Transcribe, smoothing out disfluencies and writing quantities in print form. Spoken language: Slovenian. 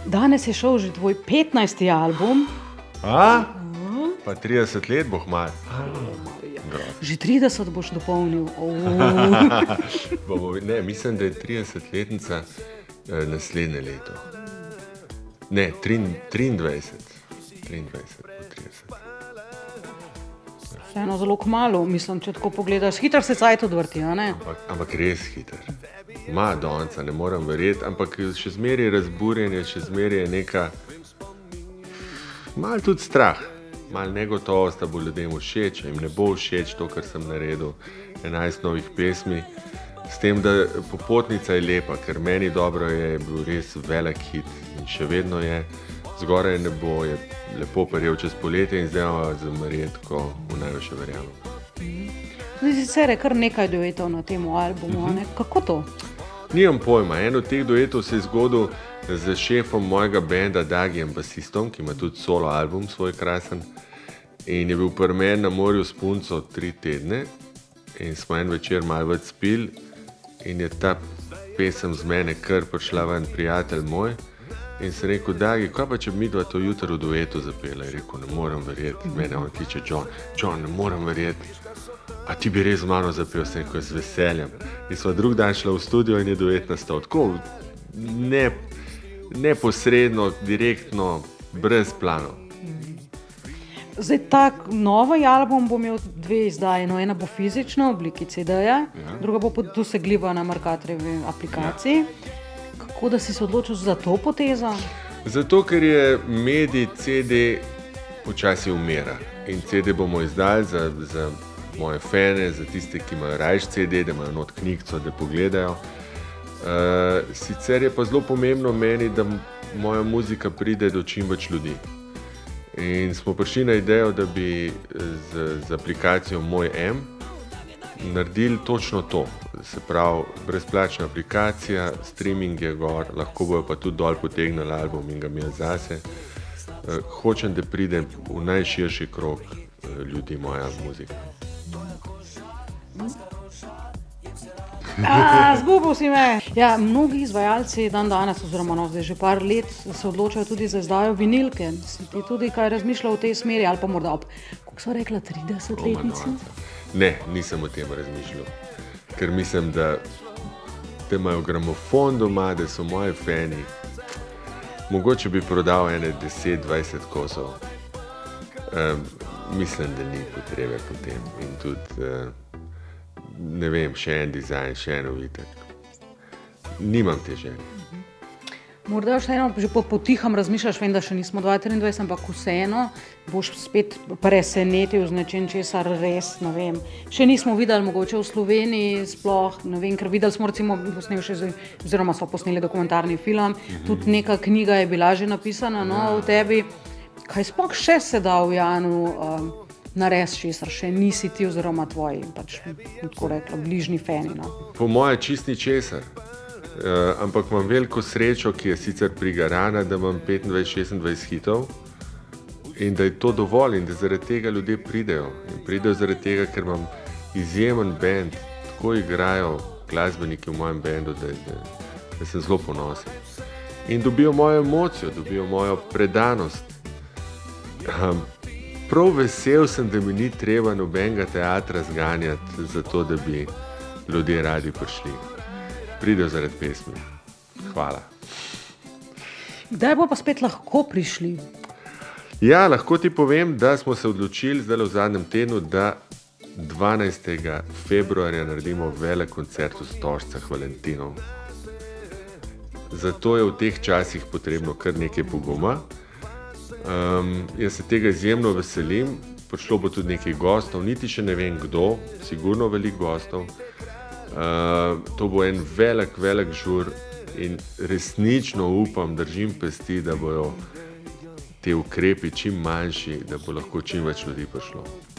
Danes je šel že tvoj 15. album. Pa 30 let bo hmal. Že 30 boš dopolnil. Ne, mislim, da je 30-letnica naslednje leto. Ne, 23. 23 bo 30. Vseeno zelo kmalu, mislim, če tako pogledaš. Hitro se cajt odvrti, a ne? Ampak res hiter. Madonca, ne morem verjeti, ampak še zmeraj razburjenje, še zmeraj je neka malo tudi strah, malo negotovost, da bo ljudem všeč, jim ne bo všeč to, kar sem naredil, 11 novih pesmi. S tem, da Popotnica je lepa, ker meni dobro je bil res velik hit in še vedno je. Zgoraj nebo je lepo prijel čez poletje in zdaj za Marjetko v največ verjamem. Sicer je kar nekaj duetov na tem albumu, ne? Kako to? Nimam pojma. En od teh duetov se je zgodil z šefom mojega benda Dagijem basistom, ki ima tudi solo album svoj krasen. In je bil pri meni na morju s punco 3 tedne in smo en večer malo več spili in je ta pesem z mene kar prišla ven, prijatelj moj. In sem rekel, Dagi, kaj pa če bi midva to jutro v duetu zapela? Je rekel, ne morem verjeti. Mene on kliče, John, ne morem verjeti. A ti bi res z mano zapel, sem rekel, z veseljem. In sva drug dan šla v studio in je duet nastal. Tako neposredno, direktno, brez planov. Zdaj, tak novi album bo imel 2 izdaje. No, ena bo fizična v obliki CD-ja, druga bo dosegljiva na Mercatorjevi aplikaciji. Kako da si se odločil za to potezo? Zato, ker je medij CD počasi umira. In CD bomo izdali za moje fane, za tiste, ki imajo rajš CD, da imajo not knjigico, da pogledajo. Sicer je pa zelo pomembno meni, da moja muzika pride do čim več ljudi. In smo prišli na idejo, da bi z aplikacijo Moj M naredili točno to. Se pravi, brezplačna aplikacija, streaming je gor, lahko bojo pa tudi dol potegnili album in ga imeli zase. Hočem, da pride v najširši krog ljudi moja muzika. Zgubil si me! Ja, mnogi izvajalci dan danes, oziroma zdaj že par let, se odločajo tudi za izdajo vinilke. Si ti tudi kaj razmišljal v tej smeri, ali pa morda kako so rekla, 30-letnici? Ne, nisem o tem razmišljal. Ker mislim, da imajo gramofon doma, da so moji fani. Mogoče bi prodal ene 10-20 kosov. Mislim, da ni potrebe po tem. In tudi, ne vem, še en dizajn, še en ovitek. Nimam te želje. Morda še eno, že potiham razmišljaš, vem, da še nismo 2023, ampak vseeno boš spet presenetil z nečim, česar res, ne vem. Še nismo videli mogoče v Sloveniji sploh, ne vem, ker videli smo recimo posneli še, oziroma smo posneli dokumentarni film, tudi neka knjiga je bila že napisana, o tebi. Kaj sploh še se da v Janu narediti, česar še nisi ti oziroma tvoji, pač tako rekla, bližnji fani, no? Po moje čist ni česar. Ampak imam veliko srečo, ki je sicer prigarana, da imam 25-26 hitov in da je to dovolj in da zaradi tega ljudje pridejo. In pridejo zaradi tega, ker imam izjemen bend, tako igrajo glasbeniki v mojem bendu, da sem zelo ponosen. In dobijo mojo emocijo, dobijo mojo predanost. Prav vesel sem, da mi ni treba nobenega teatra zganjati za to, da bi ljudje radi prišli. Pridejo zaradi pesmi. Hvala. Kdaj bo pa spet lahko prišli? Ja, lahko ti povem, da smo se odločili zdaj v zadnjem tednu, da 12. februarja naredimo velik koncert v Stožcah Valentinov. Zato je v teh časih potrebno kar nekaj poguma. Jaz se tega izjemno veselim. Prišlo bo tudi nekaj gostov, niti še ne vem kdo, sigurno veliko gostov. To bo en velik žur in resnično upam, držim pesti, da bojo te ukrepi čim manjši, da bo lahko čim več ljudi prišlo.